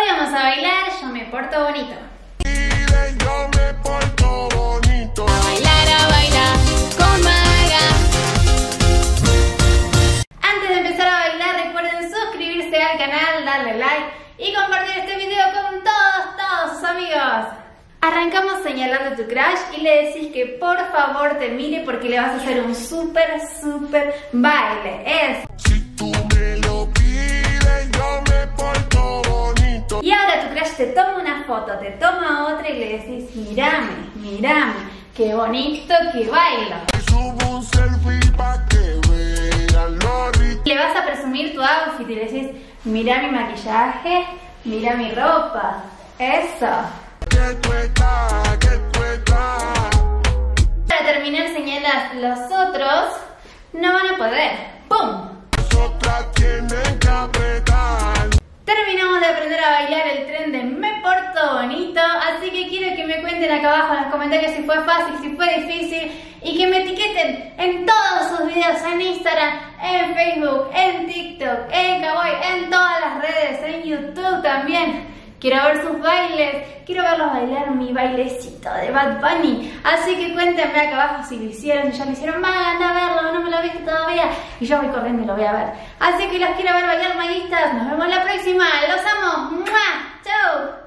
Hoy vamos a bailar Yo me porto bonito. Yo me porto bonito. A bailar con Maga. Antes de empezar a bailar, recuerden suscribirse al canal, darle like y compartir este video con todos sus amigos. Arrancamos señalando a tu crush y le decís que por favor te mire porque le vas a hacer un súper baile. Si tú me lo pides, yo me porto bonito. Y ahora tu crush te toma una foto, te toma otra y le decís, mirame, qué bonito que bailo. Subo un selfie pa' que vean lo rico. Le vas a presumir tu outfit y le decís, mira mi maquillaje, mira mi ropa. Eso. Que tú estás. Para terminar señalas, los otros no van a poder. ¡Pum! Nosotras tienen que apretar. Terminamos de aprender a bailar el tren de Me Porto Bonito, así que quiero que me cuenten acá abajo en los comentarios si fue fácil, si fue difícil y que me etiqueten en todos sus videos, en Instagram, en Facebook, en TikTok, en Kawaii, en todas las redes, en YouTube también. Quiero ver sus bailes, quiero verlos bailar mi bailecito de Bad Bunny. Así que cuéntenme acá abajo si lo hicieron, si ya lo hicieron. Maga, anda a verlo, no me lo viste todavía. Y yo voy corriendo y lo voy a ver. Así que los quiero ver bailar, maguistas. Nos vemos la próxima. Los amo. ¡Mua! ¡Chau!